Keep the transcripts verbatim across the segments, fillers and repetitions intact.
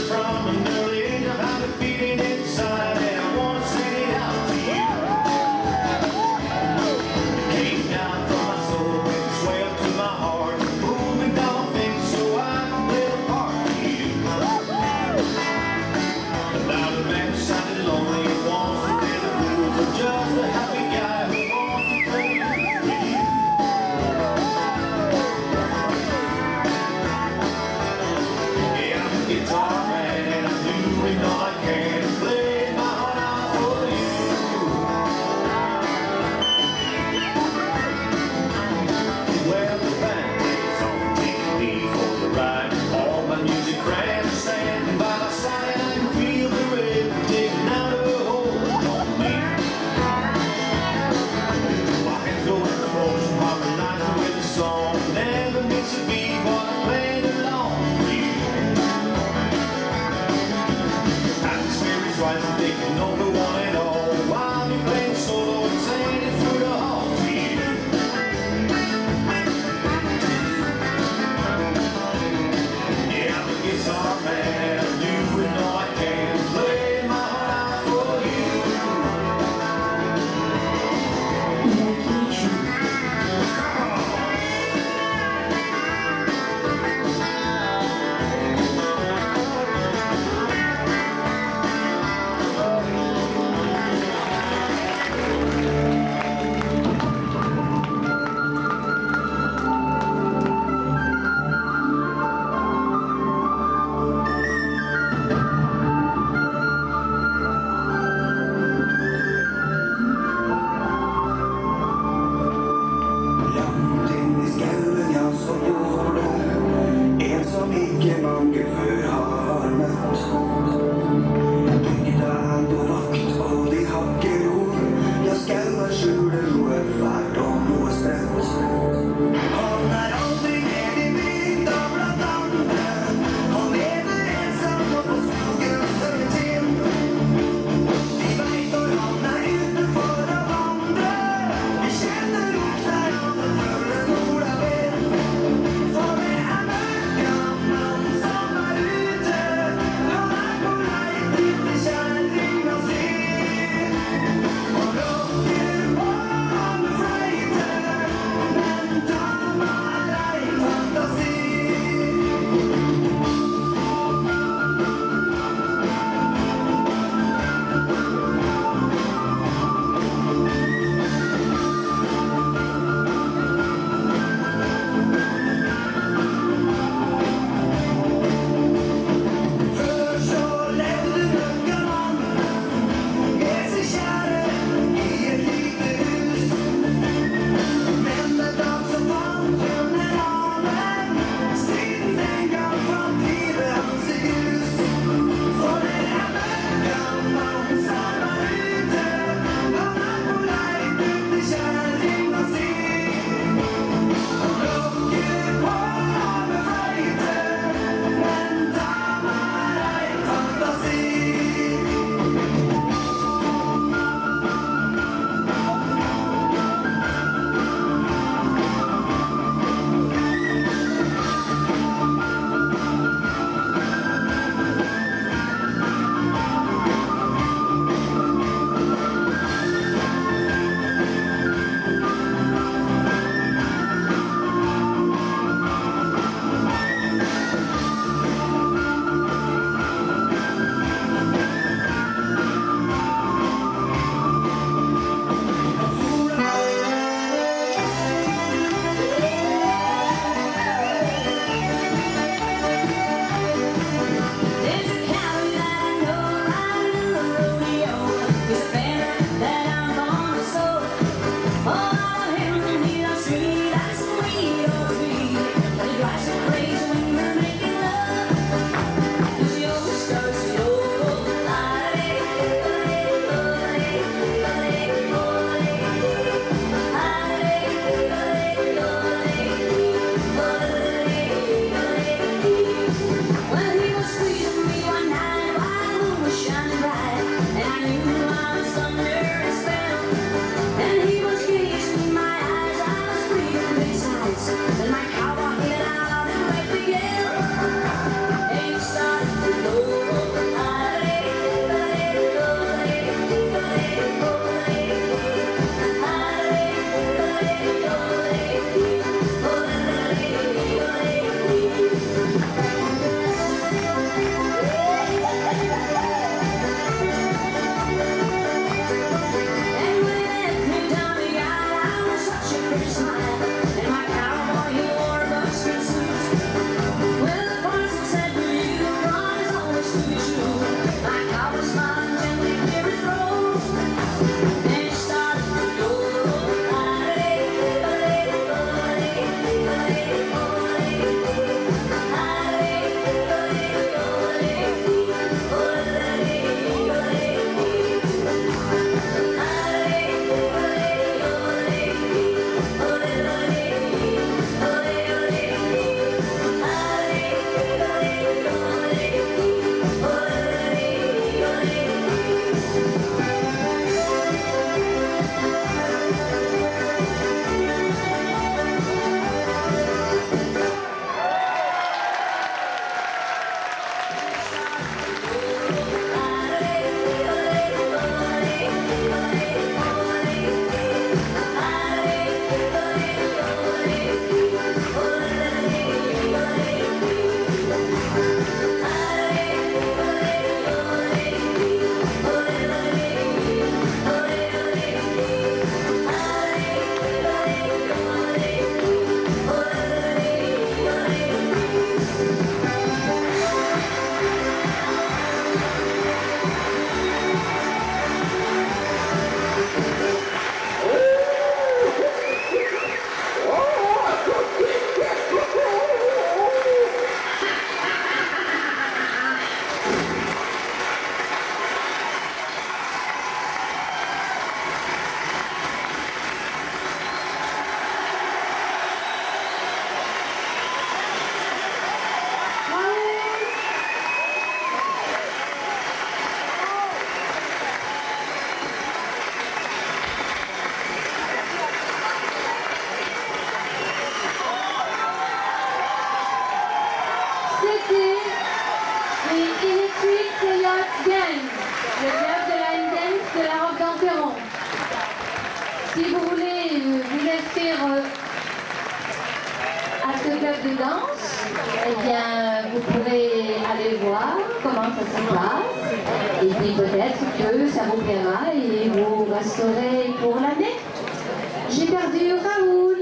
from an early age of how to feed it inside, and I wanna send it out to you. It came down from my soul and swelled to my heart, moving dolphins so I can play a part for you. And now the man who sounded lonely wants to play the blues of just a happy guy who wants to play with you. Yeah, I'm a guitar man. The Electric Coyote Gang, le club de la dance de la robe d'Enterron. Si vous voulez euh, vous inscrire euh, à ce club de danse, eh bien, vous pourrez aller voir comment ça se passe. Et puis peut-être que ça vous plaira et vous resterez pour l'année. J'ai perdu Raoul.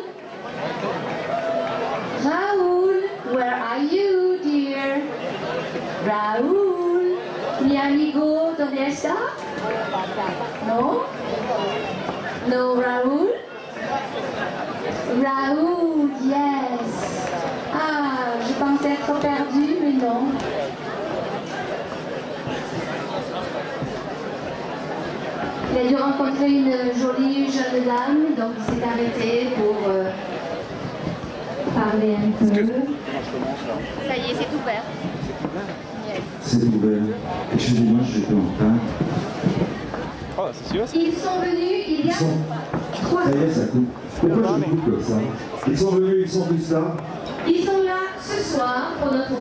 Raoul, where are you, dear? Raoul, mi amigo, ¿dónde está? No? No, Raoul? Raoul, yes. Ah, je pensais être perdue, mais non. Il a dû rencontrer une jolie jeune dame, donc il s'est arrêté pour euh, parler un peu. Ça y est, c'est ouvert. Yes. C'est ouvert. Excusez-moi, j'étais en retard. Oh, c'est sûr ça? Ils sont venus il y a Ils sont... trois Ça y ans. est, ça coupe. Pourquoi je coupe comme ça? Ils sont venus, ils sont tous là. Ils sont là ce soir pour notre